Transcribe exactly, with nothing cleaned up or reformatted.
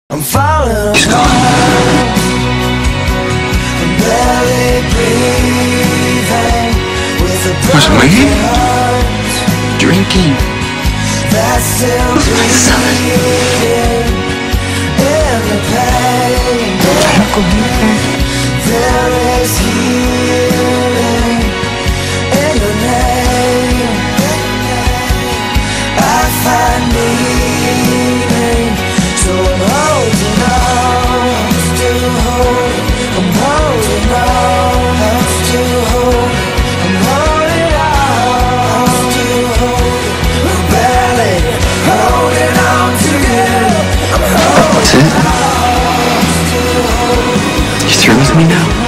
I'm falling apart. I'm barely breathing with a broken heart. Drinking. That's still bleeding in the pain. There is healing in the name. I find meaning, so I'm holding on. I'm still holding. I'm holding on. I'm still holding. I'm holding on. I'm still holding. I'm barely holding on together. I'm holding on. I'm still holding. You through with me now?